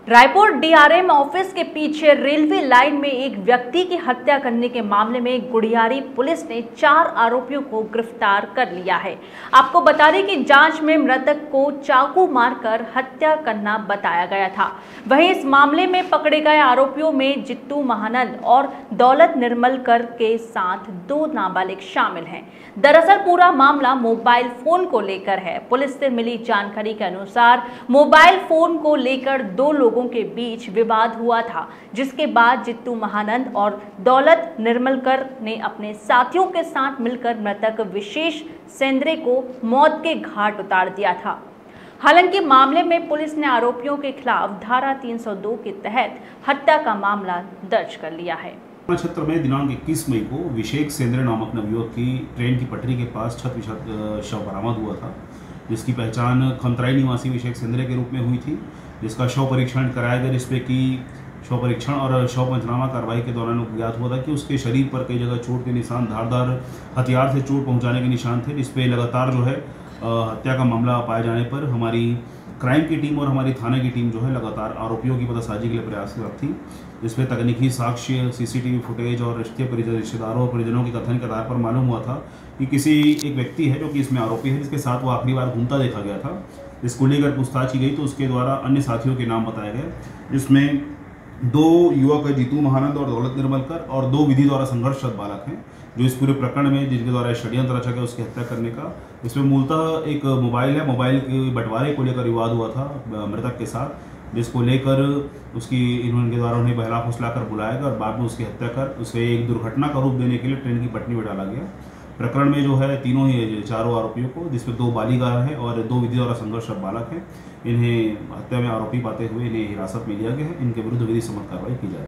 Raipur DRM office के पीछे railway line में एक व्यक्ति की हत्या करने के मामले में गुढ़ियारी पुलिस ने 4 आरोपियों को गिरफ्तार कर लिया है। आपको बता दें कि जांच में मृतक को चाकू मारकर हत्या करना बताया गया था। वहीं इस मामले में पकड़े गए आरोपियों में जित्तू महानंद और दौलत निर्मलकर के साथ 2 नाबालिग शामिल हैं। दरअसल पूरा मामला मोबाइल फोन को लेकर है। पुलिस से मिली जानकारी के अनुसार मोबाइल फोन को लेकर 2 लोगों के बीच विवाद हुआ था, जिसके बाद जित्तू महानंद और दौलत निर्मलकर ने अपने साथियों के साथ मिलकर मृतक विशेष सेंद्रे को मौत के घाट उतार दिया था। हालांकि मामले में पुलिस ने आरोपियों के खिलाफ धारा 302 के तहत हत्या का मामला दर्ज कर लिया है। क्षेत्र में दिनांक 21 मई को विशेष सेंद्रे नामक नवयुवक की ट्रेन की पटरी के पास छत विछत शव बरामद हुआ था, जिसकी पहचान खंतराई निवासी विशेष सेंद्रे के रूप में हुई थी, जिसका शव परीक्षण कराया गया, जिसपे कि शव परीक्षण और शव पंचनामा कार्रवाई के दौरान ज्ञात हुआ था कि उसके शरीर पर कई जगह चोट के निशान, धारदार हथियार से चोट पहुंचाने के निशान थे, जिसपे लगातार जो है हत्या का मामला पाए जाने पर हमारी क्राइम की टीम और हमारी थाने की टीम जो है लगातार आरोपियों की पतासाजी के लिए प्रयासरत थी। जिसपे तकनीकी साक्ष्य, सीसीटीवी फुटेज और रिश्तेदारों और परिजनों के कथन के आधार पर मालूम हुआ था कि किसी एक व्यक्ति है जो कि इसमें आरोपी है, जिसके साथ वो आखिरी बार घूमता देखा गया था। इसको लेकर पूछताछ की गई तो उसके द्वारा अन्य साथियों के नाम बताए गए, जिसमें 2 युवक जित्तू महानंद और दौलत निर्मलकर और 2 विधि द्वारा संघर्षरत बालक हैं, जो इस पूरे प्रकरण में जिनके द्वारा षड्यंत्र रचा गया उसकी हत्या करने का। इसमें मूलतः एक मोबाइल है, मोबाइल के बंटवारे को लेकर विवाद हुआ था मृतक के साथ, जिसको लेकर इनके द्वारा उन्हें बहला फुसलाकर बुलाया गया और बाद में उसकी हत्या कर उसे एक दुर्घटना का रूप देने के लिए ट्रेन की पटरी में डाला गया। प्रकरण में जो है चारों आरोपियों को, जिसमें 2 बालिगा हैं और 2 विधि द्वारा संघर्षरत बालक हैं, इन्हें हत्या में आरोपी पाते हुए इन्हें हिरासत में लिया गया है। इनके विरुद्ध विधि सम्मत कार्रवाई की जाए।